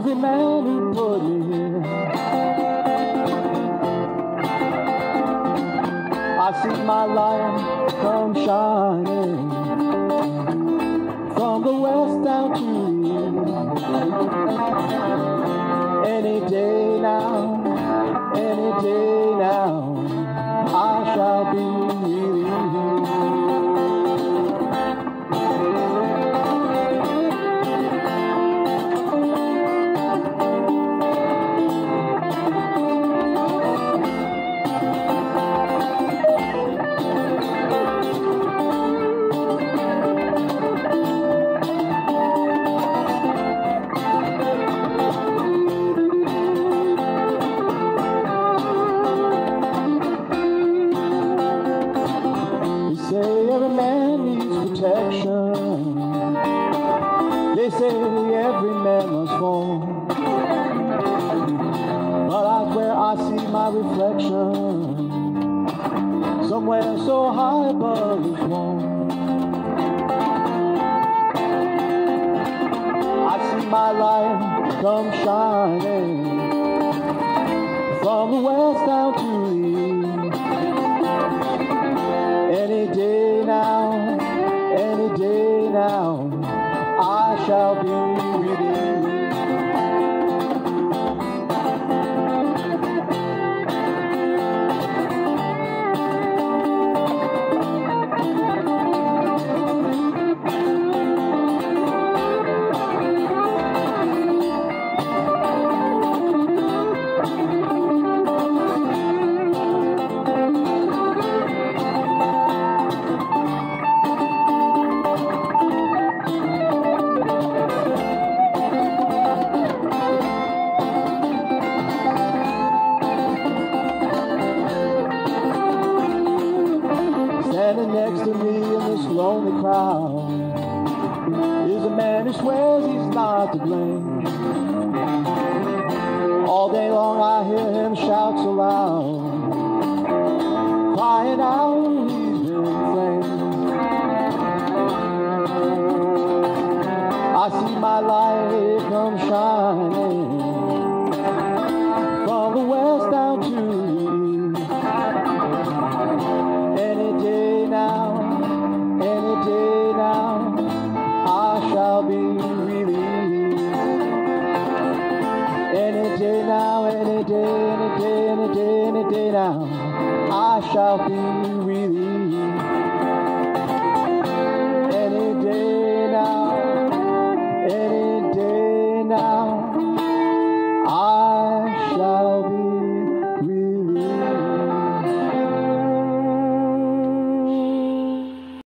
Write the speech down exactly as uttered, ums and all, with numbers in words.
every man who put me here. I see my light come shining from the west down to the east. Any day now, any day now, I shall be relieved. They say every man must fall, but I swear I see my reflection somewhere so high above this wall. I see my light come shining from the west down to the east. Any day now, any day now, I shall be redeemed. Standing next to me in this lonely crowd is a man who swears he's not to blame. All day long I hear him shout so loud, crying out he's been framed. I see my light come shining from the west down to the east. Any day now, any day now, I shall be relieved. Any day now, any day, any day, any day, any day now, I shall be relieved.